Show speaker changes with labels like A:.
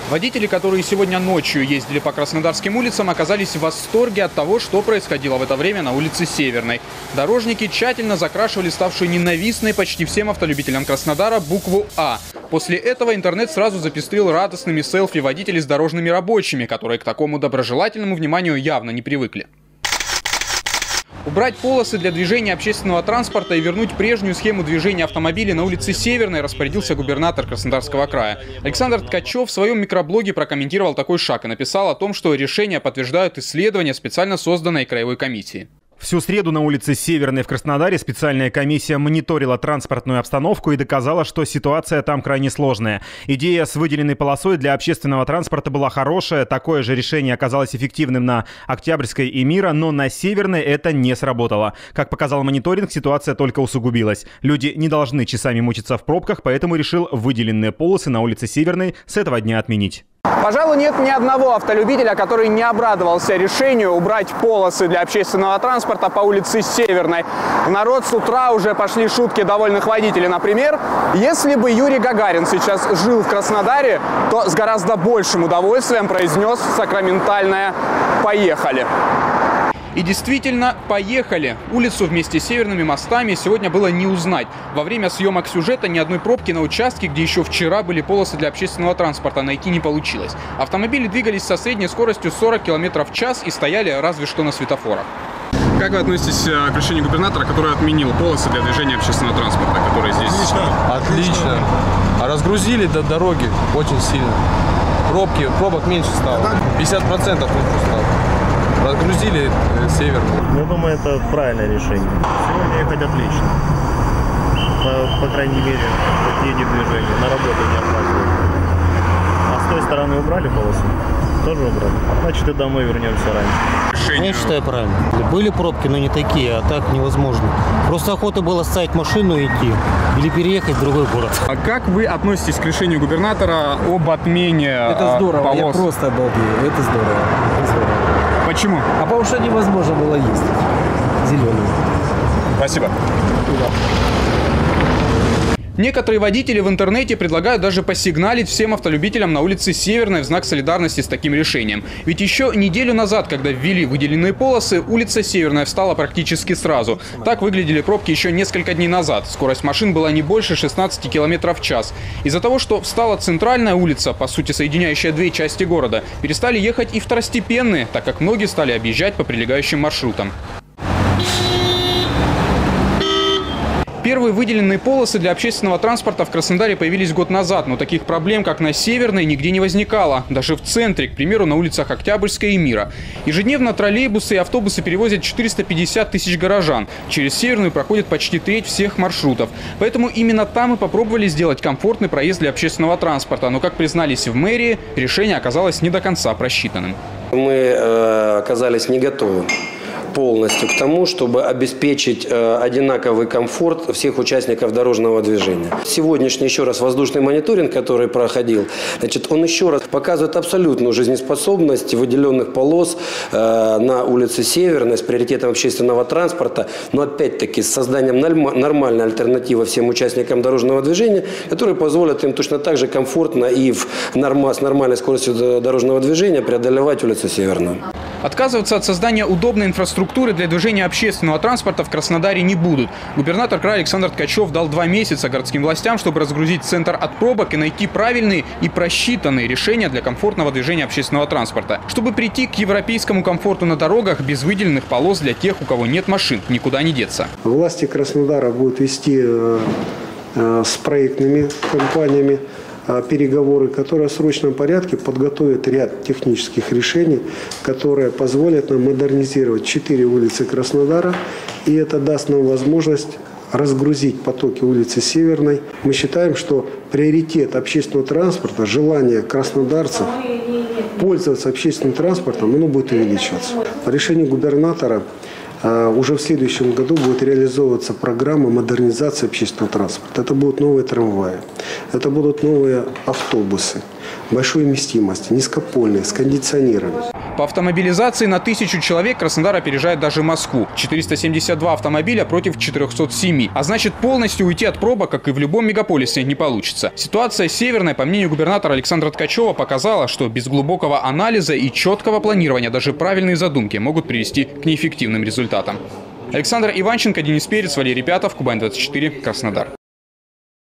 A: Водители, которые сегодня ночью ездили по Краснодарским улицам, оказались в восторге от того, что происходило в это время на улице Северной. Дорожники тщательно закрашивали ставшую ненавистной почти всем автолюбителям Краснодара букву «А». После этого интернет сразу запестрил радостными селфи водителей с дорожными рабочими, которые к такому доброжелательному вниманию явно не привыкли. Убрать полосы для движения общественного транспорта и вернуть прежнюю схему движения автомобилей на улице Северной распорядился губернатор Краснодарского края. Александр Ткачев в своем микроблоге прокомментировал такой шаг и написал о том, что решения подтверждают исследования специально созданной краевой комиссии.
B: Всю среду на улице Северной в Краснодаре специальная комиссия мониторила транспортную обстановку и доказала, что ситуация там крайне сложная. Идея с выделенной полосой для общественного транспорта была хорошая. Такое же решение оказалось эффективным на Октябрьской и Мира, но на Северной это не сработало. Как показал мониторинг, ситуация только усугубилась. Люди не должны часами мучиться в пробках, поэтому решил выделенные полосы на улице Северной с этого дня отменить.
A: Пожалуй, нет ни одного автолюбителя, который не обрадовался решению убрать полосы для общественного транспорта по улице Северной. В народ с утра уже пошли шутки довольных водителей. Например, если бы Юрий Гагарин сейчас жил в Краснодаре, то с гораздо большим удовольствием произнес сакраментальное «Поехали». И действительно, поехали. Улицу вместе с северными мостами сегодня было не узнать. Во время съемок сюжета ни одной пробки на участке, где еще вчера были полосы для общественного транспорта, найти не получилось. Автомобили двигались со средней скоростью 40 км в час и стояли разве что на светофорах. Как вы относитесь к решению губернатора, который отменил полосы для движения общественного транспорта, которые здесь?
C: Отлично. А разгрузили до дороги очень сильно. Пробок меньше стало. 50% стало. Разгрузили Северную.
D: Я думаю, это правильное решение. Сегодня ехать отлично. По крайней мере, едет движение. На работу не опаздывает. А с той стороны убрали полосу? Тоже убрали. Значит, и домой вернемся раньше.
E: Я считаю, правильно. Были пробки, но не такие, а так невозможно. Просто охота было ставить машину и идти. Или переехать в другой город.
A: А как вы относитесь к решению губернатора об отмене
F: Это здорово,
A: полос?
F: я просто обалдею. Это здорово. Это здорово.
A: Почему?
F: А потому что невозможно было ездить зеленым.
A: Спасибо. Некоторые водители в интернете предлагают даже посигналить всем автолюбителям на улице Северной в знак солидарности с таким решением. Ведь еще неделю назад, когда ввели выделенные полосы, улица Северная встала практически сразу. Так выглядели пробки еще несколько дней назад. Скорость машин была не больше 16 км в час. Из-за того, что встала центральная улица, по сути соединяющая две части города, перестали ехать и второстепенные, так как многие стали объезжать по прилегающим маршрутам. Первые выделенные полосы для общественного транспорта в Краснодаре появились год назад, но таких проблем, как на Северной, нигде не возникало. Даже в центре, к примеру, на улицах Октябрьской и Мира. Ежедневно троллейбусы и автобусы перевозят 450 тысяч горожан. Через Северную проходит почти треть всех маршрутов. Поэтому именно там и попробовали сделать комфортный проезд для общественного транспорта. Но, как признались в мэрии, решение оказалось не до конца просчитанным.
G: Мы оказались не готовы полностью к тому, чтобы обеспечить одинаковый комфорт всех участников дорожного движения. Сегодняшний еще раз воздушный мониторинг, который проходил, значит, он еще раз показывает абсолютную жизнеспособность выделенных полос на улице Северной с приоритетом общественного транспорта, но опять-таки с созданием нормальной альтернативы всем участникам дорожного движения, которые позволят им точно так же комфортно и с нормальной скоростью дорожного движения преодолевать улицу Северную.
A: Отказываться от создания удобной инфраструктуры для движения общественного транспорта в Краснодаре не будут. Губернатор края Александр Ткачев дал 2 месяца городским властям, чтобы разгрузить центр от пробок и найти правильные и просчитанные решения для комфортного движения общественного транспорта. Чтобы прийти к европейскому комфорту на дорогах без выделенных полос для тех, у кого нет машин, никуда не деться.
H: Власти Краснодара будут вести с проектными компаниями переговоры, которые в срочном порядке подготовят ряд технических решений, которые позволят нам модернизировать 4 улицы Краснодара, и это даст нам возможность разгрузить потоки улицы Северной. Мы считаем, что приоритет общественного транспорта, желание краснодарцев пользоваться общественным транспортом, оно будет увеличиваться. По решению губернатора уже в следующем году будет реализовываться программа модернизации общественного транспорта. Это будут новые трамваи, это будут новые автобусы большой вместимости, низкопольные, с кондиционерами.
A: По автомобилизации на 1000 человек Краснодар опережает даже Москву. 472 автомобиля против 407. А значит, полностью уйти от пробок, как и в любом мегаполисе, не получится. Ситуация Северной, по мнению губернатора Александра Ткачева, показала, что без глубокого анализа и четкого планирования даже правильные задумки могут привести к неэффективным результатам. Александр Иванченко, Денис Перец, Валерий Пятов, Кубань-24, Краснодар.